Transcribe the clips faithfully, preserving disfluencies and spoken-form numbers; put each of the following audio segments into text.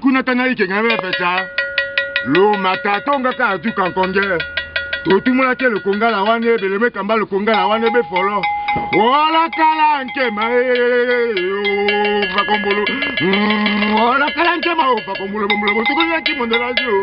kuna tanai ke ngabe feta lo matatonga ka tu kankonge to tumula ke le kongala wane beleme kamba le kongala wane be folo wala kala nke ma vakombolo wala kala nke ma vakombolo mbolo to ko yaki mondela jo.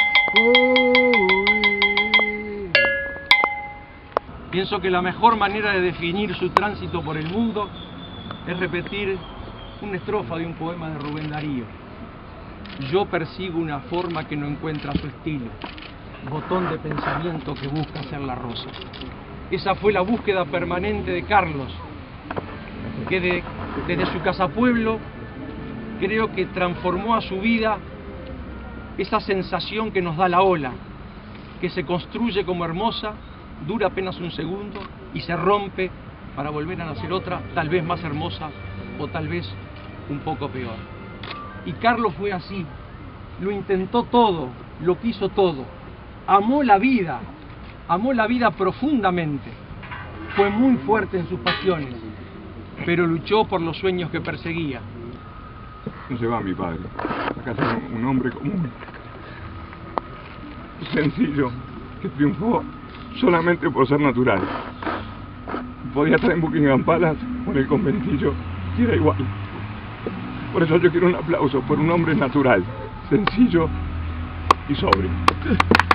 Pienso que la mejor manera de definir su tránsito por el mundo es repetir una estrofa de un poema de Rubén Darío. Yo persigo una forma que no encuentra su estilo, botón de pensamiento que busca ser la rosa. Esa fue la búsqueda permanente de Carlos, que de, desde su casapueblo creo que transformó a su vida esa sensación que nos da la ola, que se construye como hermosa, dura apenas un segundo y se rompe para volver a nacer otra, tal vez más hermosa o tal vez un poco peor. Y Carlos fue así, lo intentó todo, lo quiso todo, amó la vida, amó la vida profundamente, fue muy fuerte en sus pasiones, pero luchó por los sueños que perseguía. No se va mi padre, acá tengo un hombre común, sencillo, que triunfó solamente por ser natural. Podía estar en Buckingham Palace o en el conventillo, y era igual. Por eso yo quiero un aplauso por un hombre natural, sencillo y sobrio.